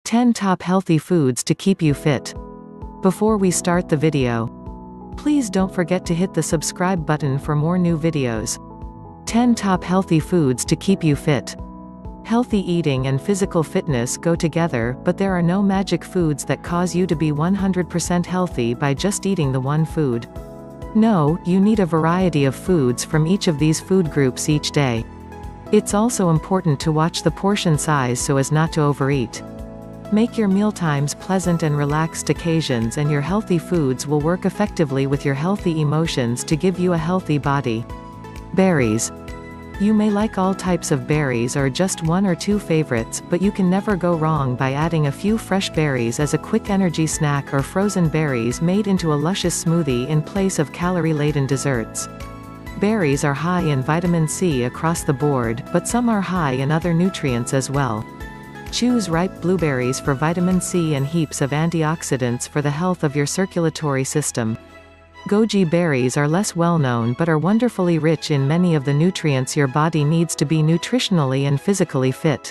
10 Top Healthy Foods to Keep You Fit. Before we start the video, please don't forget to hit the subscribe button for more new videos. 10 Top Healthy Foods to Keep You Fit. Healthy eating and physical fitness go together, but there are no magic foods that cause you to be 100% healthy by just eating the one food. No, you need a variety of foods from each of these food groups each day. It's also important to watch the portion size so as not to overeat. Make your mealtimes pleasant and relaxed occasions, and your healthy foods will work effectively with your healthy emotions to give you a healthy body. Berries. You may like all types of berries or just one or two favorites, but you can never go wrong by adding a few fresh berries as a quick energy snack or frozen berries made into a luscious smoothie in place of calorie-laden desserts. Berries are high in vitamin C across the board, but some are high in other nutrients as well. Choose ripe blueberries for vitamin C and heaps of antioxidants for the health of your circulatory system. Goji berries are less well known but are wonderfully rich in many of the nutrients your body needs to be nutritionally and physically fit.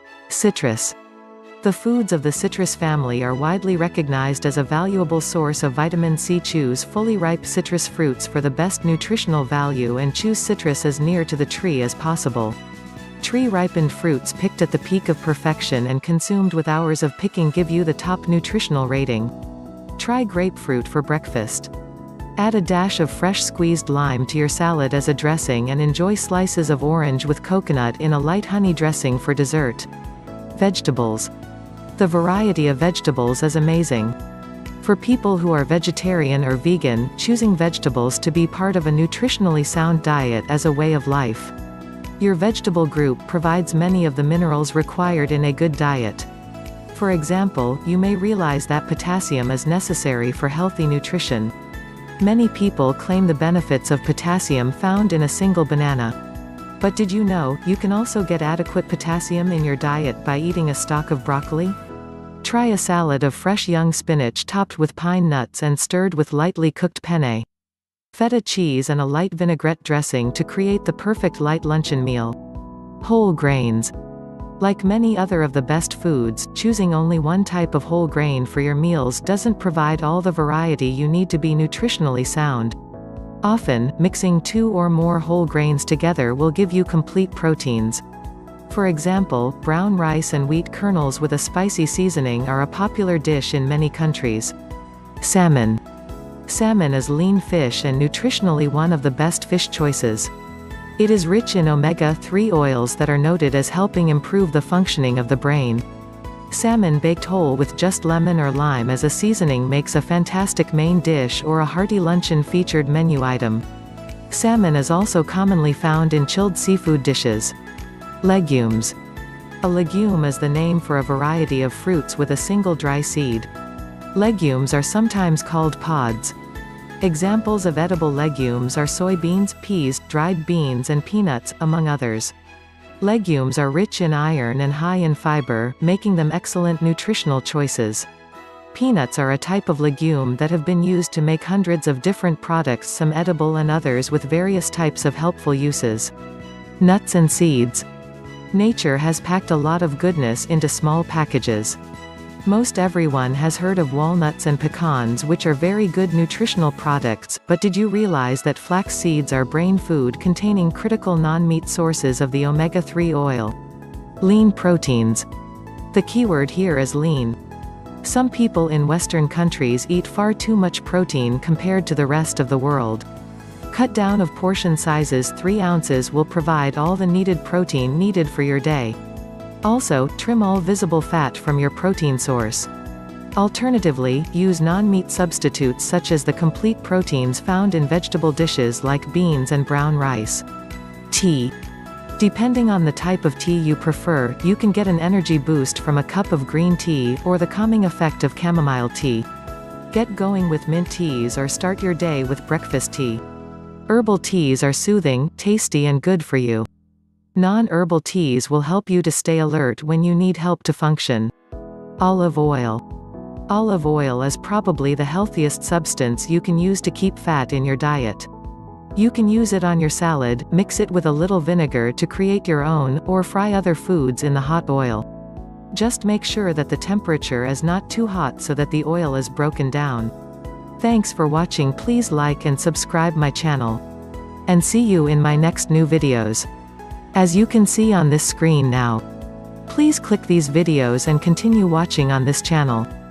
Citrus. The foods of the citrus family are widely recognized as a valuable source of vitamin C. Choose fully ripe citrus fruits for the best nutritional value and choose citrus as near to the tree as possible. Tree-ripened fruits picked at the peak of perfection and consumed with hours of picking give you the top nutritional rating. Try grapefruit for breakfast. Add a dash of fresh squeezed lime to your salad as a dressing and enjoy slices of orange with coconut in a light honey dressing for dessert. Vegetables. The variety of vegetables is amazing. For people who are vegetarian or vegan, choosing vegetables to be part of a nutritionally sound diet is a way of life. Your vegetable group provides many of the minerals required in a good diet. For example, you may realize that potassium is necessary for healthy nutrition. Many people claim the benefits of potassium found in a single banana. But did you know, you can also get adequate potassium in your diet by eating a stalk of broccoli? Try a salad of fresh young spinach topped with pine nuts and stirred with lightly cooked penne. Feta cheese and a light vinaigrette dressing to create the perfect light luncheon meal. Whole grains. Like many other of the best foods, choosing only one type of whole grain for your meals doesn't provide all the variety you need to be nutritionally sound. Often, mixing two or more whole grains together will give you complete proteins. For example, brown rice and wheat kernels with a spicy seasoning are a popular dish in many countries. Salmon. Salmon is lean fish and nutritionally one of the best fish choices. It is rich in omega-3 oils that are noted as helping improve the functioning of the brain. Salmon baked whole with just lemon or lime as a seasoning makes a fantastic main dish or a hearty luncheon featured menu item. Salmon is also commonly found in chilled seafood dishes. Legumes. A legume is the name for a variety of fruits with a single dry seed. Legumes are sometimes called pods. Examples of edible legumes are soybeans, peas, dried beans and peanuts, among others. Legumes are rich in iron and high in fiber, making them excellent nutritional choices. Peanuts are a type of legume that have been used to make hundreds of different products, some edible and others with various types of helpful uses. Nuts and seeds. Nature has packed a lot of goodness into small packages. Most everyone has heard of walnuts and pecans, which are very good nutritional products, but did you realize that flax seeds are brain food containing critical non-meat sources of the omega-3 oil? Lean proteins. The keyword here is lean. Some people in Western countries eat far too much protein compared to the rest of the world. Cut down of portion sizes. 3 ounces will provide all the needed protein needed for your day. Also, trim all visible fat from your protein source. Alternatively, use non-meat substitutes such as the complete proteins found in vegetable dishes like beans and brown rice. Tea. Depending on the type of tea you prefer, you can get an energy boost from a cup of green tea, or the calming effect of chamomile tea. Get going with mint teas or start your day with breakfast tea. Herbal teas are soothing, tasty and good for you. Non-herbal teas will help you to stay alert when you need help to function. Olive oil. Olive oil is probably the healthiest substance you can use to keep fat in your diet. You can use it on your salad, mix it with a little vinegar to create your own, or fry other foods in the hot oil. Just make sure that the temperature is not too hot so that the oil is broken down. Thanks for watching. Please like and subscribe my channel. And see you in my next new videos. As you can see on this screen now. Please click these videos and continue watching on this channel.